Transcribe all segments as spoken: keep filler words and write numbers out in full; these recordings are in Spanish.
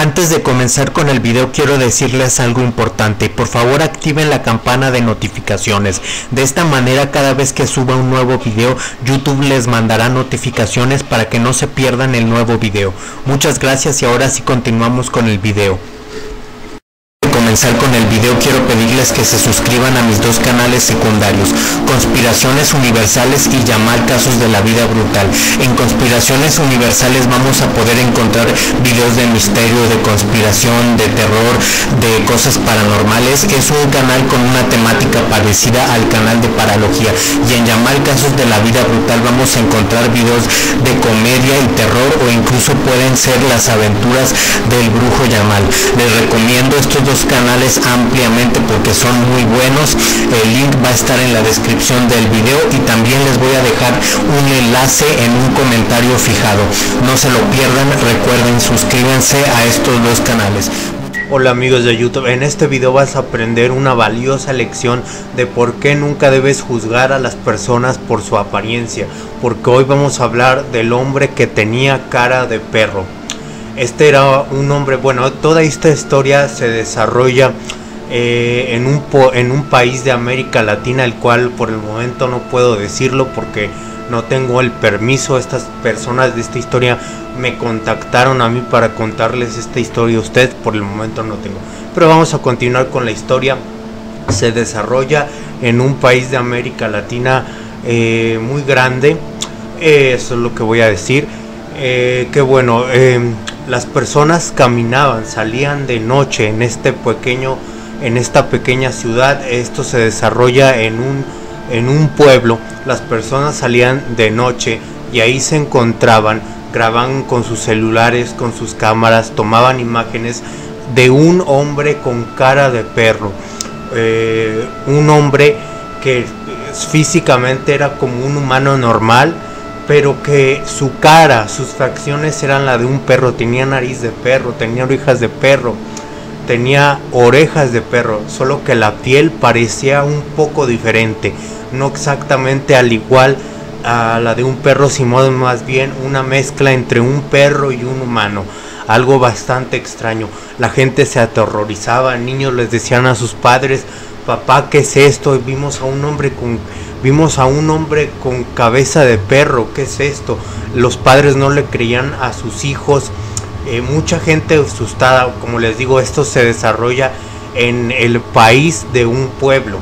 Antes de comenzar con el video quiero decirles algo importante. Por favor activen la campana de notificaciones. De esta manera cada vez que suba un nuevo video, YouTube les mandará notificaciones para que no se pierdan el nuevo video. Muchas gracias y ahora sí continuamos con el video. Comenzar con el video quiero pedirles que se suscriban a mis dos canales secundarios, Conspiraciones Universales y Yamal Casos de la Vida Brutal. En Conspiraciones Universales vamos a poder encontrar videos de misterio, de conspiración, de terror, de cosas paranormales. Es un canal con una temática parecida al canal de Paralogía, y en Yamal Casos de la Vida Brutal vamos a encontrar videos de comedia y terror, o incluso pueden ser las aventuras del brujo Yamal. Les recomiendo estos dos canales ampliamente porque son muy buenos. El link va a estar en la descripción del video y también les voy a dejar un enlace en un comentario fijado. No se lo pierdan, recuerden, suscríbanse a estos dos canales. Hola amigos de YouTube, en este video vas a aprender una valiosa lección de por qué nunca debes juzgar a las personas por su apariencia, porque hoy vamos a hablar del hombre que tenía cara de perro. Este era un hombre, bueno, toda esta historia se desarrolla eh, en, un po en un país de América Latina, el cual por el momento no puedo decirlo porque no tengo el permiso. Estas personas de esta historia me contactaron a mí para contarles esta historia a ustedes, por el momento no tengo. Pero vamos a continuar con la historia. Se desarrolla en un país de América Latina eh, muy grande, eh, eso es lo que voy a decir. Eh, que bueno, eh, las personas caminaban, salían de noche en este pequeño, en esta pequeña ciudad. Esto se desarrolla en un, en un pueblo. Las personas salían de noche y ahí se encontraban, grababan con sus celulares, con sus cámaras, tomaban imágenes de un hombre con cara de perro, eh, un hombre que físicamente era como un humano normal, pero que su cara, sus facciones eran la de un perro. Tenía nariz de perro, tenía orejas de perro, tenía orejas de perro, solo que la piel parecía un poco diferente, no exactamente al igual a la de un perro, sino más bien una mezcla entre un perro y un humano, algo bastante extraño. La gente se aterrorizaba, niños les decían a sus padres: papá, ¿qué es esto? Vimos a un hombre con Vimos a un hombre con cabeza de perro, ¿qué es esto? Los padres no le creían a sus hijos, eh, mucha gente asustada. Como les digo, esto se desarrolla en el país de un pueblo.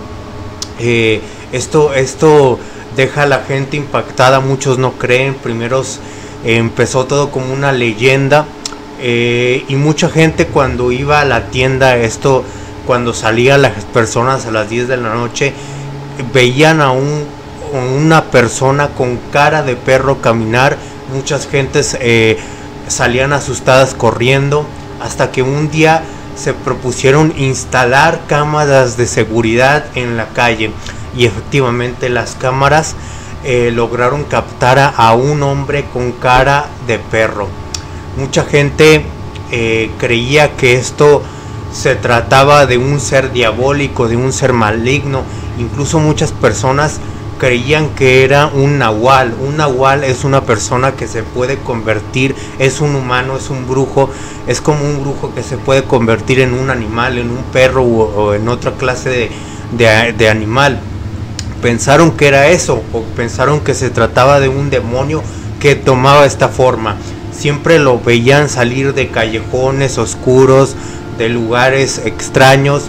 Eh, esto, esto deja a la gente impactada, muchos no creen. Primero eh, empezó todo como una leyenda, eh, y mucha gente cuando iba a la tienda, esto cuando salían las personas a las diez de la noche, veían a un, una persona con cara de perro caminar. Muchas gentes eh, salían asustadas corriendo, hasta que un día se propusieron instalar cámaras de seguridad en la calle, y efectivamente las cámaras eh, lograron captar a, a un hombre con cara de perro. Mucha gente eh, creía que esto se trataba de un ser diabólico, de un ser maligno. Incluso muchas personas creían que era un nahual. Un nahual es una persona que se puede convertir, es un humano, es un brujo, es como un brujo que se puede convertir en un animal, en un perro o, o en otra clase de, de, de animal. Pensaron que era eso, o pensaron que se trataba de un demonio que tomaba esta forma. Siempre lo veían salir de callejones oscuros, de lugares extraños,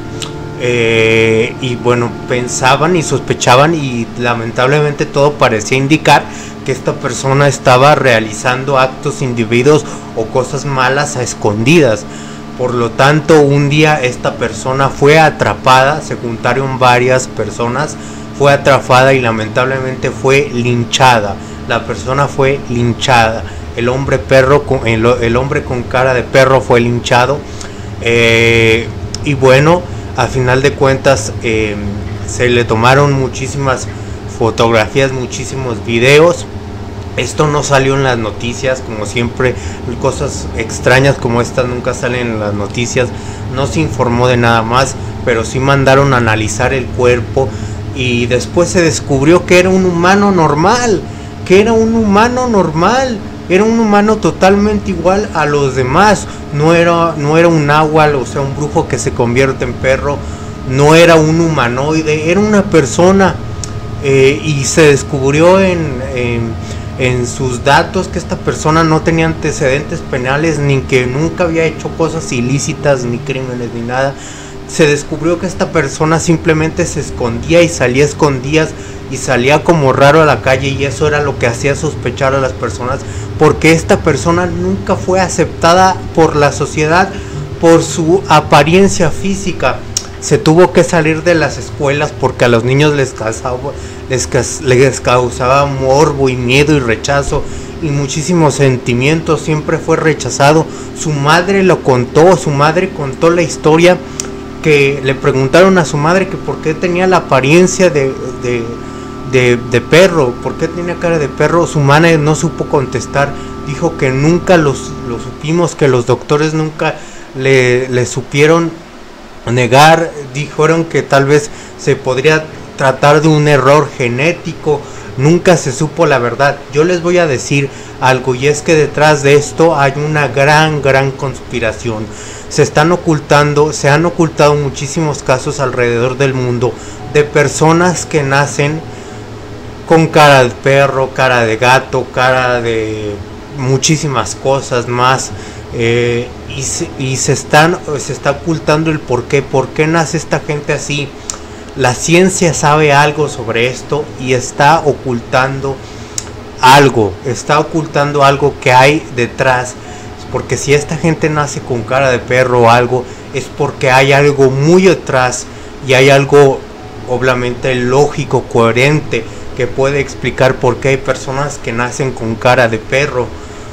eh, y bueno, pensaban y sospechaban, y lamentablemente todo parecía indicar que esta persona estaba realizando actos indebidos o cosas malas a escondidas. Por lo tanto, un día esta persona fue atrapada, se juntaron varias personas, fue atrapada y lamentablemente fue linchada. La persona fue linchada, el hombre perro con, el, el hombre con cara de perro fue linchado. Eh, y bueno, a final de cuentas eh, se le tomaron muchísimas fotografías, muchísimos videos. Esto no salió en las noticias, como siempre, cosas extrañas como estas nunca salen en las noticias. No se informó de nada más, pero sí mandaron a analizar el cuerpo, y después se descubrió que era un humano normal, que era un humano normal. era un humano totalmente igual a los demás. No era, no era un náhuatl, o sea, un brujo que se convierte en perro. No era un humanoide, era una persona. Eh, y se descubrió en, en, en sus datos que esta persona no tenía antecedentes penales, ni que nunca había hecho cosas ilícitas, ni crímenes, ni nada. Se descubrió que esta persona simplemente se escondía y salía a escondidas y salía como raro a la calle, y eso era lo que hacía sospechar a las personas, porque esta persona nunca fue aceptada por la sociedad por su apariencia física. Se tuvo que salir de las escuelas porque a los niños les causaba, les, les causaba morbo y miedo y rechazo y muchísimos sentimientos. Siempre fue rechazado. Su madre lo contó, su madre contó la historia, que le preguntaron a su madre que por qué tenía la apariencia de, de, de, de perro, por qué tenía cara de perro. Su madre no supo contestar, dijo que nunca los, lo supimos, que los doctores nunca le, le supieron negar. Dijeron que tal vez se podría tratar de un error genético, nunca se supo la verdad. Yo les voy a decir algo, y es que detrás de esto hay una gran, gran conspiración. Se están ocultando, se han ocultado muchísimos casos alrededor del mundo de personas que nacen con cara de perro, cara de gato, cara de muchísimas cosas más. Eh, y, se, y se están se está ocultando el por qué, por qué nace esta gente así. La ciencia sabe algo sobre esto y está ocultando algo, está ocultando algo que hay detrás, porque si esta gente nace con cara de perro o algo, es porque hay algo muy detrás, y hay algo obviamente lógico, coherente, que puede explicar por qué hay personas que nacen con cara de perro.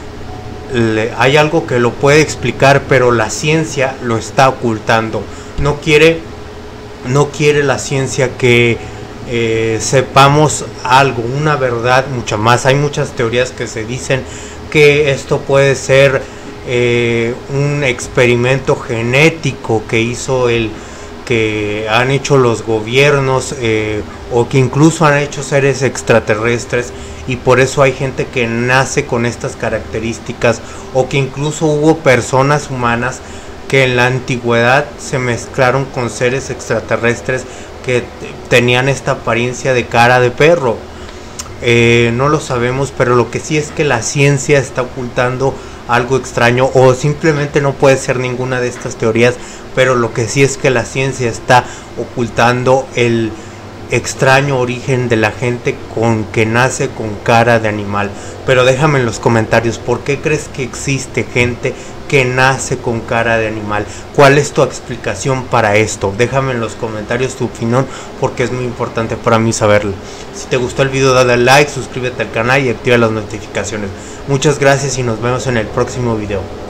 Le, hay algo que lo puede explicar, pero la ciencia lo está ocultando. No quiere, no quiere la ciencia que eh, sepamos algo, una verdad, mucha más. Hay muchas teorías que se dicen que esto puede ser eh, un experimento genético que hizo el que han hecho los gobiernos, eh, o que incluso han hecho seres extraterrestres, y por eso hay gente que nace con estas características, o que incluso hubo personas humanas que en la antigüedad se mezclaron con seres extraterrestres que tenían esta apariencia de cara de perro. Eh, no lo sabemos, pero lo que sí es que la ciencia está ocultando algo extraño, o simplemente no puede ser ninguna de estas teorías, pero lo que sí es que la ciencia está ocultando el extraño origen de la gente con que nace con cara de animal. Pero déjame en los comentarios, ¿por qué crees que existe gente que nace con cara de animal? ¿Cuál es tu explicación para esto? Déjame en los comentarios tu opinión, porque es muy importante para mí saberlo. Si te gustó el video, dale like, suscríbete al canal y activa las notificaciones. Muchas gracias y nos vemos en el próximo video.